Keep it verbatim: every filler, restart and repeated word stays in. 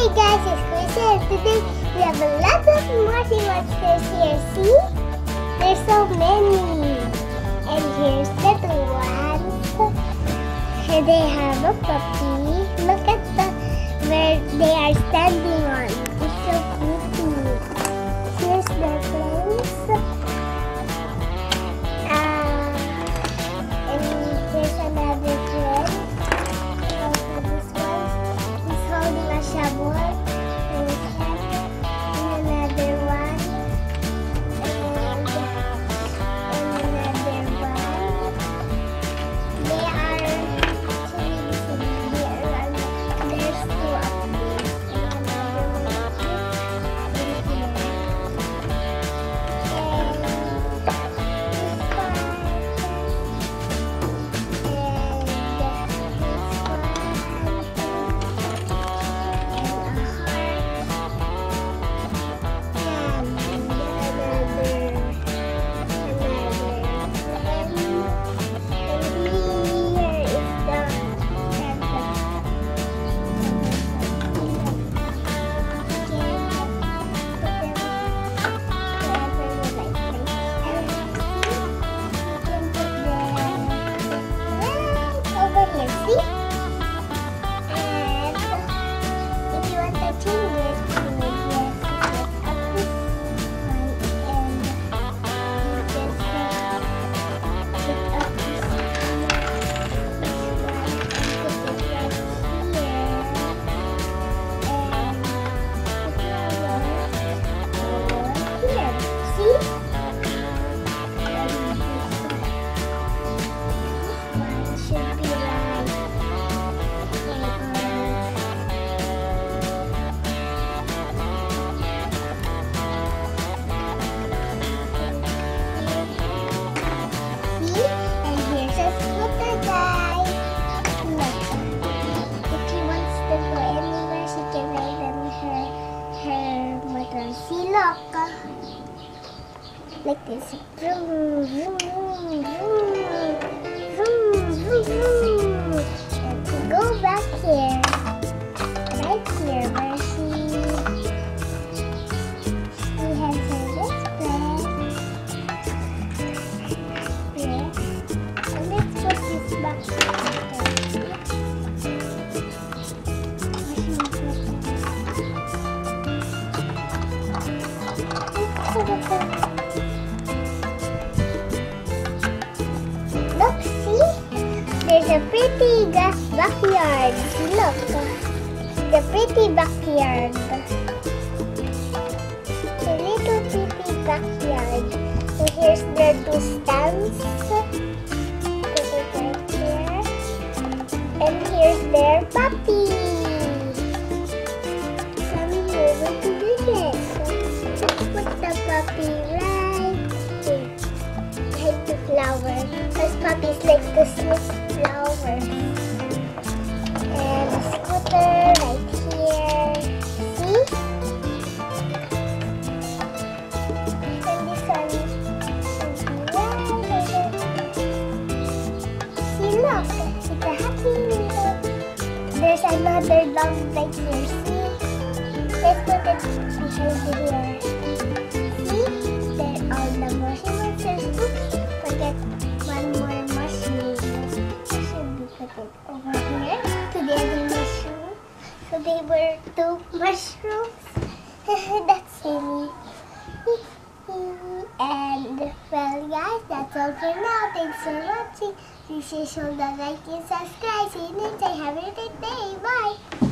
Hey guys, it's Krista and today we have a lot of Morty monsters here. See? There's so many. And here's little ones. Here they have a puppy. Look at the where they are standing on. It's so pretty. Here's their place. Uh, and here's another friend. Shovel and a cat and another one and, and another one. They are actually there. There's two up there. Another one is here. And this one like this. Vroom, vroom, vroom, vroom, vroom, vroom. Let's go back here. Right here where she, she has her display. Here. And let's put this back here. Look, see? There's a pretty grass backyard. Look, the pretty backyard. The little pretty backyard. And here's their two stands. Put it right here. And here's their puppy. Come here, what do you get? Put the puppy right here. Like the flower. Because puppies like to sniff flowers. And a scooter right here. See? And this one is right over. See, look. It's a happy meal. There's another dog right here. See? Let's put it behind here. See? There are the mushy monsters. Oops, forget one more mushroom. I should be put it over here to the other mushroom. So they were two mushrooms. That's silly. And well guys, that's all for now. Thanks for watching. Please show the like and subscribe. See you next time. Have a good day. Bye.